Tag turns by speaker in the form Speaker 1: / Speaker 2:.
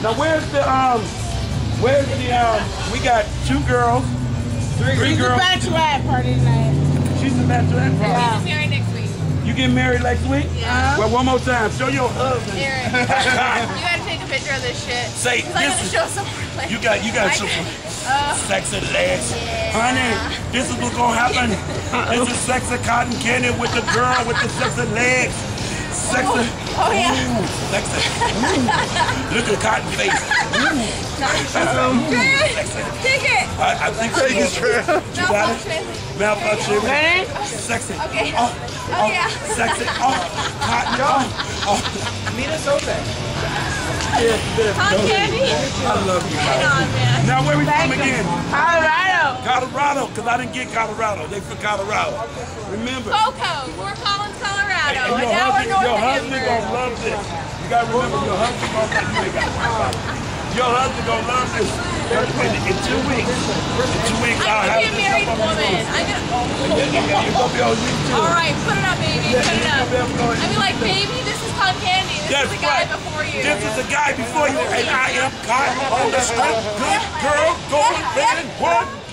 Speaker 1: Now where's the we got 2 girls, 3 girls.
Speaker 2: It's the bachelorette party tonight.
Speaker 1: She's the bachelorette party.
Speaker 3: Yeah. We're married next week.
Speaker 1: You get married next week?
Speaker 3: Yeah.
Speaker 1: Well, one more time. Show your husband.
Speaker 3: Aaron, you gotta take a picture of this shit.
Speaker 1: Say
Speaker 3: this. I gotta show someone. Like,
Speaker 1: you got to show sexy lAS.
Speaker 3: Yeah.
Speaker 1: Honey, this is what's gonna happen. This is sexy cotton candy with the girl with the sexy legs. Sexy.
Speaker 3: Oh yeah.
Speaker 1: Ooh, sexy. Ooh. Look at the cotton face. Ooh.
Speaker 3: Sexy. Take it.
Speaker 1: I think so. You got it? Malfunction.
Speaker 2: Ready?
Speaker 1: Sexy.
Speaker 3: Okay.
Speaker 1: Oh,
Speaker 3: yeah.
Speaker 1: Sexy. Oh, cotton. Oh.
Speaker 4: Minnesota.
Speaker 3: Cotton candy.
Speaker 1: I love you,
Speaker 3: Hang on, man.
Speaker 1: Now where we from again?
Speaker 2: Colorado.
Speaker 1: Colorado, because I didn't get Colorado. They from Colorado. Remember.
Speaker 3: Cocoa, Fort Collins, Colorado.
Speaker 1: And
Speaker 3: And now we're north
Speaker 1: your
Speaker 3: of
Speaker 1: husband
Speaker 3: Denver.
Speaker 1: gonna love this. You gotta remember, your husband gonna love you. Ain't got to worry about it. Your husband gonna love this. In 2 weeks. In 2 weeks,
Speaker 3: I'm gonna be a married woman.
Speaker 1: You're gonna be on YouTube.
Speaker 3: All right, put it up, baby. Put it up. I mean, like, baby, this is cotton candy. This is the guy before you.
Speaker 1: This is the guy before you, and I am cotton on the strip. Good girl, going, living, one.